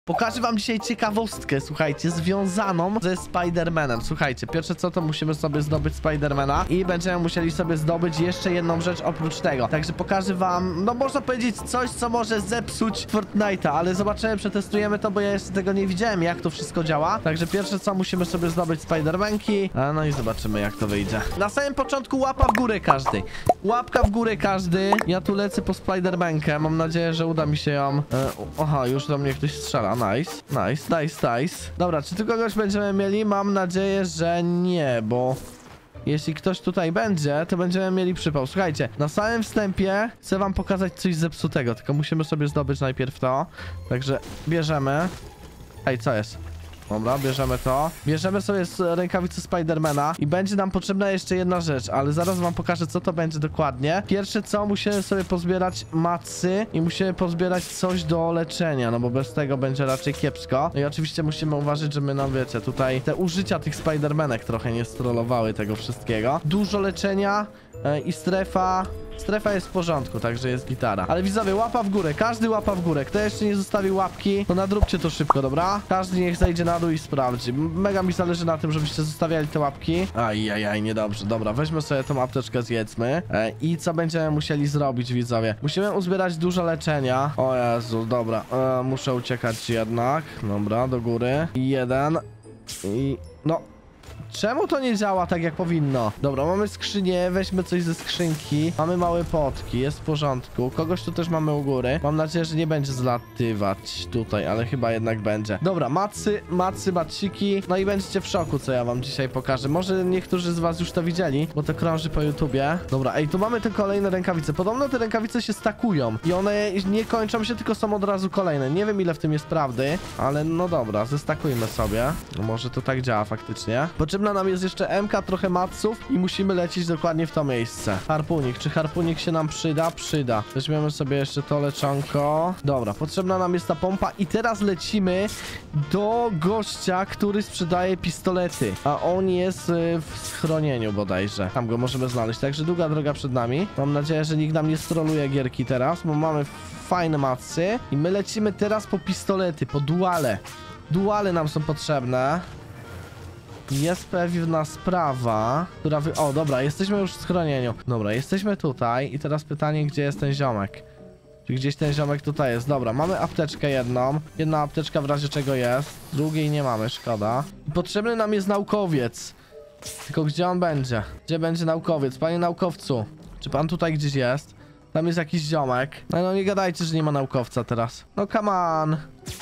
Pokażę wam dzisiaj ciekawostkę, słuchajcie, związaną ze Spider-Manem. Słuchajcie, pierwsze co, to musimy sobie zdobyć Spider-Mana i będziemy musieli sobie zdobyć jeszcze jedną rzecz oprócz tego. Także pokażę wam, no można powiedzieć coś, co może zepsuć Fortnite'a, ale zobaczymy, przetestujemy to, bo ja jeszcze tego nie widziałem, jak to wszystko działa. Także pierwsze co, musimy sobie zdobyć Spider-Manki, no i zobaczymy, jak to wyjdzie. Na samym początku łapa w górę każdy. Łapka w górę każdy. Ja tu lecę po Spider-Mankę, mam nadzieję, że uda mi się ją... Aha, już do mnie ktoś strzela. Nice. Dobra, czy tu kogoś będziemy mieli? Mam nadzieję, że nie, bo jeśli ktoś tutaj będzie, to będziemy mieli przypał. Słuchajcie, na samym wstępie chcę wam pokazać coś zepsutego, tylko musimy sobie zdobyć najpierw to. Także bierzemy. Ej, co jest? Dobra, bierzemy to. Bierzemy sobie rękawice Spidermana i będzie nam potrzebna jeszcze jedna rzecz, ale zaraz wam pokażę, co to będzie dokładnie. Pierwsze co, musimy sobie pozbierać macy i musimy pozbierać coś do leczenia, no bo bez tego będzie raczej kiepsko. No i oczywiście musimy uważać, żeby nam, wiecie, tutaj te użycia tych Spidermanek trochę nie strollowały tego wszystkiego. Dużo leczenia i strefa jest w porządku, także jest gitara. Ale widzowie, łapa w górę, każdy łapa w górę. Kto jeszcze nie zostawił łapki, to nadróbcie to szybko, dobra? Każdy niech zejdzie na dół i sprawdzi. Mega mi zależy na tym, żebyście zostawiali te łapki. Ajajaj, niedobrze. Dobra, weźmy sobie tą apteczkę, zjedzmy. I co będziemy musieli zrobić, widzowie? Musimy uzbierać dużo leczenia. O Jezu, dobra. Muszę uciekać jednak. Dobra, do góry. Jeden. I... no... czemu to nie działa tak, jak powinno? Dobra, mamy skrzynię, weźmy coś ze skrzynki. Mamy małe potki, jest w porządku. Kogoś tu też mamy u góry. Mam nadzieję, że nie będzie zlatywać tutaj, ale chyba jednak będzie. Dobra, maciki. No i będziecie w szoku, co ja wam dzisiaj pokażę. Może niektórzy z was już to widzieli, bo to krąży po YouTubie. Dobra, ej, tu mamy te kolejne rękawice. Podobno te rękawice się stakują i one nie kończą się, tylko są od razu kolejne. Nie wiem, ile w tym jest prawdy, ale no dobra, zestakujmy sobie. No może to tak działa faktycznie. Potrzebna nam jest jeszcze MK, trochę maców i musimy lecieć dokładnie w to miejsce. Harpunik. Czy harpunik się nam przyda? Przyda. Weźmiemy sobie jeszcze to leczonko. Dobra, potrzebna nam jest ta pompa i teraz lecimy do gościa, który sprzedaje pistolety. A on jest w schronieniu bodajże. Tam go możemy znaleźć. Także długa droga przed nami. Mam nadzieję, że nikt nam nie stroluje gierki teraz, bo mamy fajne macy i my lecimy teraz po pistolety, po duale. Duale nam są potrzebne. Jest pewna sprawa, która o, dobra, jesteśmy już w schronieniu. Dobra, jesteśmy tutaj i teraz pytanie, gdzie jest ten ziomek? Czy gdzieś ten ziomek tutaj jest? Dobra, mamy apteczkę jedną. Jedna apteczka w razie czego jest. Drugiej nie mamy, szkoda. I potrzebny nam jest naukowiec. Tylko gdzie on będzie? Gdzie będzie naukowiec? Panie naukowcu, czy pan tutaj gdzieś jest? Tam jest jakiś ziomek. No nie gadajcie, że nie ma naukowca teraz. No come on.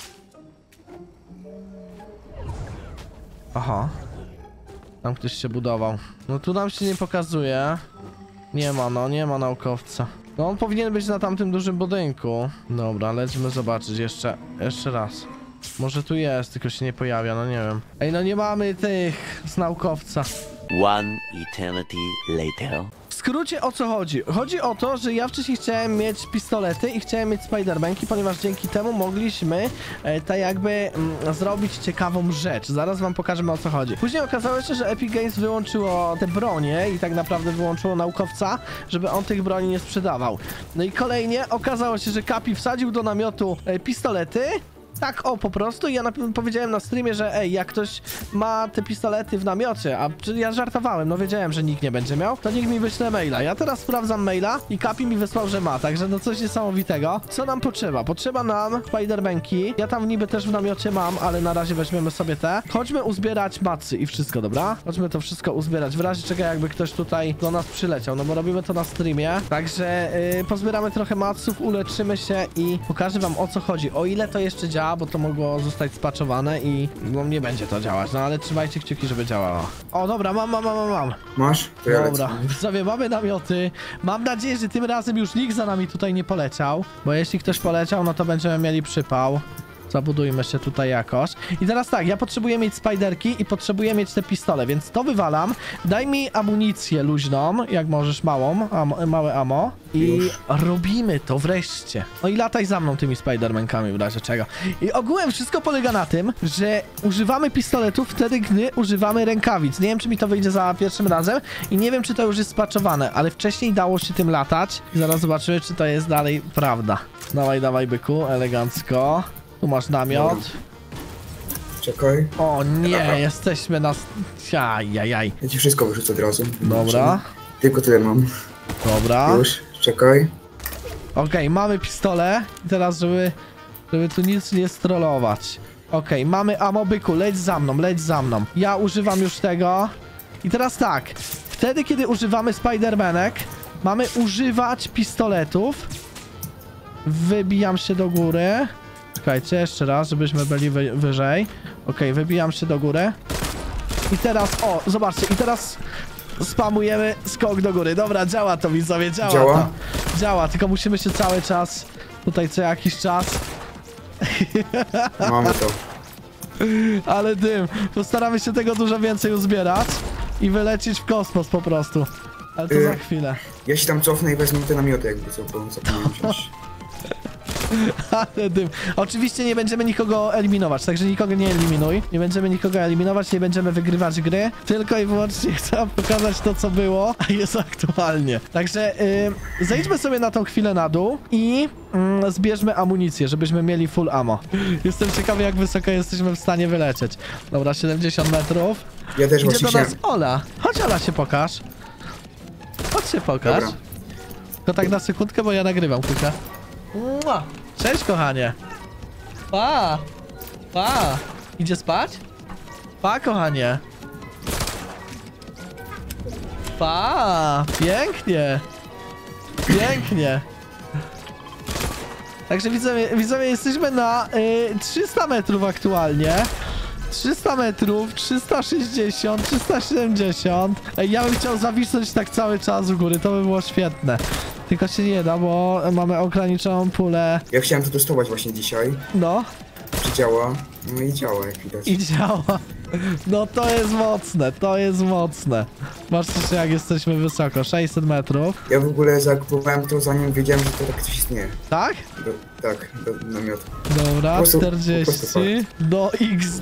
Aha. Tam ktoś się budował. No tu nam się nie pokazuje. Nie ma naukowca. No on powinien być na tamtym dużym budynku. Dobra, lecimy zobaczyć jeszcze raz. Może tu jest, tylko się nie pojawia, no nie wiem. Ej, no nie mamy tych z naukowca. One eternity later. W skrócie o co chodzi? Chodzi o to, że ja wcześniej chciałem mieć pistolety i chciałem mieć Spider-Manki, ponieważ dzięki temu mogliśmy tak jakby zrobić ciekawą rzecz. Zaraz wam pokażemy o co chodzi. Później okazało się, że Epic Games wyłączyło te bronie i tak naprawdę wyłączyło naukowca, żeby on tych broni nie sprzedawał. No i kolejnie okazało się, że Kapi wsadził do namiotu pistolety. Tak, o, po prostu. I ja powiedziałem na streamie, że ej, jak ktoś ma te pistolety w namiocie, a ja żartowałem, no wiedziałem, że nikt nie będzie miał, to nikt mi wyśle maila. Ja teraz sprawdzam maila i Kapi mi wysłał, że ma, także no coś niesamowitego. Co nam potrzeba? Potrzeba nam Spider-Manki. Ja tam niby też w namiocie mam, ale na razie weźmiemy sobie te. Chodźmy uzbierać macy i wszystko, dobra? Chodźmy to wszystko uzbierać, w razie czego jakby ktoś tutaj do nas przyleciał, no bo robimy to na streamie. Także pozbieramy trochę maców, uleczymy się i pokażę wam o co chodzi. O ile to jeszcze działa, bo to mogło zostać spaczowane i no nie będzie to działać, no ale trzymajcie kciuki, żeby działało. O, dobra, mam. Masz? To ja dobra, sobie mamy namioty. Mam nadzieję, że tym razem już nikt za nami tutaj nie poleciał, bo jeśli ktoś poleciał, no to będziemy mieli przypał. Zabudujmy się tutaj jakoś. I teraz tak, ja potrzebuję mieć spiderki i potrzebuję mieć te pistole, więc to wywalam. Daj mi amunicję luźną, jak możesz małe ammo. I robimy to wreszcie. No i lataj za mną tymi Spidermankami w razie czego. I ogółem wszystko polega na tym, że używamy pistoletów wtedy, gdy używamy rękawic. Nie wiem, czy mi to wyjdzie za pierwszym razem i nie wiem, czy to już jest spaczowane, ale wcześniej dało się tym latać. I zaraz zobaczymy, czy to jest dalej prawda. Dawaj, byku, elegancko. Tu masz namiot. Dobra. Czekaj. O nie, Dobra. jesteśmy na... Ajajaj. Ja ci wszystko wyrzucę od razu. Dobra. Tylko tyle mam. Dobra. Już, czekaj. Okej, mamy pistole. I teraz, żeby tu nic nie strollować. Okej, mamy ammo, byku, leć za mną, leć za mną. Ja używam już tego. I teraz tak, wtedy kiedy używamy Spidermanek, mamy używać pistoletów. Wybijam się do góry. Czekajcie, jeszcze raz, żebyśmy byli wyżej. Okej, wybijam się do góry. I teraz, o, zobaczcie, i teraz spamujemy skok do góry. Dobra, działa to, widzowie, działa to. Działa, tylko musimy się cały czas, tutaj co jakiś czas. Mamy to. Ale dym, postaramy się tego dużo więcej uzbierać i wylecieć w kosmos po prostu. Ale to za chwilę. Ja się tam cofnę i wezmę te namioty jakby co, bo zapomniałem wziąć. Ale dym. Oczywiście nie będziemy nikogo eliminować, także nikogo nie eliminuj. Nie będziemy nikogo eliminować, nie będziemy wygrywać gry. Tylko i wyłącznie chcę pokazać to, co było, a jest aktualnie. Także zejdźmy sobie na tą chwilę na dół i zbierzmy amunicję, żebyśmy mieli full ammo. Jestem ciekawy, jak wysoko jesteśmy w stanie wylecieć. Dobra, 70 metrów. Ja też Idzie właśnie do nas chciałem. Ola. Chodź, Ola, się pokaż. Chodź się pokaż. Dobra. To tak na sekundkę, bo ja nagrywam kilka. Mua. Cześć, kochanie. Pa. Pa. Idzie spać? Pa, kochanie. Pa. Pięknie. Pięknie. Także widzowie jesteśmy na 300 metrów aktualnie. 300 metrów, 360, 370. Ej, ja bym chciał zawisnąć tak cały czas w góry, to by było świetne. Tylko się nie da, bo mamy ograniczoną pulę. Ja chciałem to testować właśnie dzisiaj. No. Czy działa? No i działa, jak widać. I działa. No to jest mocne, to jest mocne. Patrzcie, jak jesteśmy wysoko, 600 metrów. Ja w ogóle zakupowałem to zanim wiedziałem, że to tak coś istnieje. Tak? Tak, do namiotu. Dobra, Po prostu 40 do XD.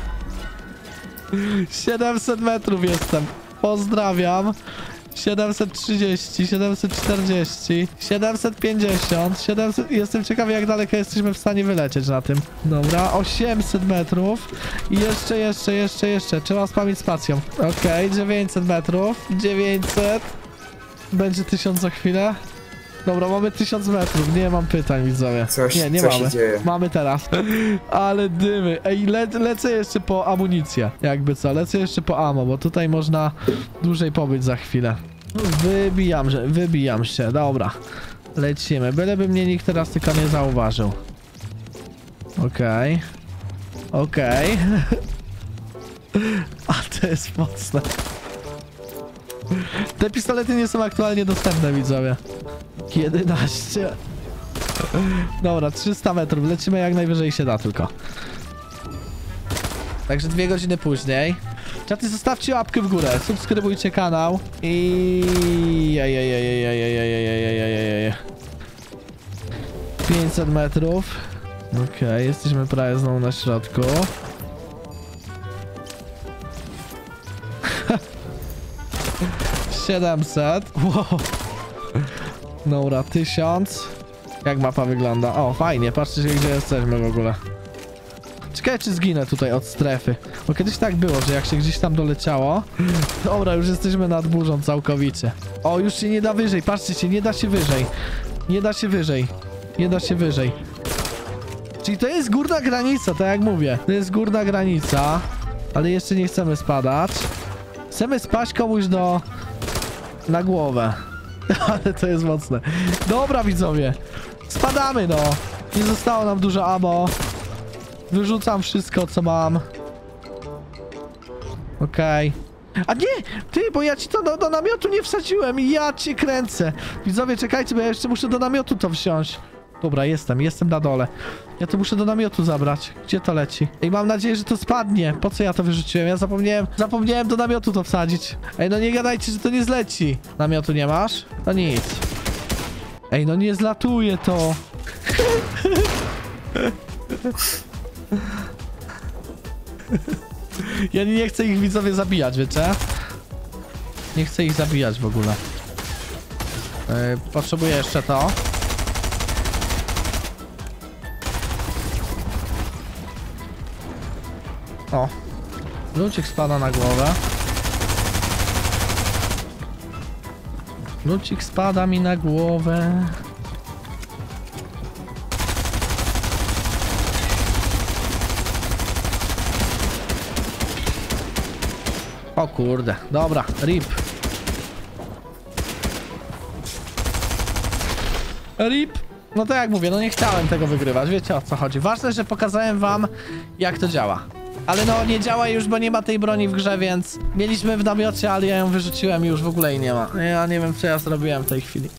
700 metrów jestem. Pozdrawiam. 730, 740, 750, 700... Jestem ciekawy, jak daleko jesteśmy w stanie wylecieć na tym. Dobra, 800 metrów. I jeszcze. Trzeba spamić spacją. Okej, 900 metrów. 900. Będzie 1000 za chwilę. Dobra, mamy 1000 metrów. Nie mam pytań, widzowie. Nie coś mamy. się dzieje. Mamy teraz. Ale dymy. Ej, lecę jeszcze po amunicję. Jakby co, lecę jeszcze po ammo, bo tutaj można dłużej pobyć za chwilę. Wybijam się. Dobra. Lecimy. Byleby mnie nikt teraz tylko nie zauważył. Okej. Okej. A to jest mocne. Te pistolety nie są aktualnie dostępne, widzowie. 11. Dobra, 300 metrów. Lecimy jak najwyżej się da tylko. Także 2 godziny później. Czaty, zostawcie łapkę w górę, subskrybujcie kanał i... 500 metrów. Okej, jesteśmy prawie znowu na środku. $700. Wow. Dobra, 1000. Jak mapa wygląda? O, fajnie, patrzcie się, gdzie jesteśmy w ogóle. Ciekawe, czy zginę tutaj od strefy. Bo kiedyś tak było, że jak się gdzieś tam doleciało... Dobra, już jesteśmy nad burzą całkowicie. O, już się nie da wyżej, patrzcie się, nie da się wyżej. Nie da się wyżej. Nie da się wyżej. Czyli to jest górna granica, tak jak mówię. To jest górna granica. Ale jeszcze nie chcemy spadać. Chcemy spaść komuś na głowę. Ale to jest mocne. Dobra, widzowie. Spadamy, no. Nie zostało nam dużo ammo. Wyrzucam wszystko, co mam. Okej. A nie! Ty, bo ja ci to do namiotu nie wsadziłem i ja cię kręcę. Widzowie, czekajcie, bo ja jeszcze muszę do namiotu to wsiąść. Dobra, jestem na dole. Ja to muszę do namiotu zabrać. Gdzie to leci? Ej, mam nadzieję, że to spadnie. Po co ja to wyrzuciłem? Ja zapomniałem do namiotu to wsadzić. Ej, no nie gadajcie, że to nie zleci. Namiotu nie masz? To nic. Ej, no nie zlatuje to. Ja nie chcę ich, widzowie, zabijać, wiecie? Nie chcę ich zabijać w ogóle. Potrzebuję jeszcze to. O. Lucik spada na głowę. Lucik spada mi na głowę. O kurde, dobra, rip. Rip. No to jak mówię, no nie chciałem tego wygrywać, wiecie o co chodzi. Ważne, że pokazałem wam, jak to działa. Ale no, nie działa już, bo nie ma tej broni w grze, więc mieliśmy w namiocie, ale ja ją wyrzuciłem i już w ogóle jej nie ma. Ja nie wiem, co ja zrobiłem w tej chwili.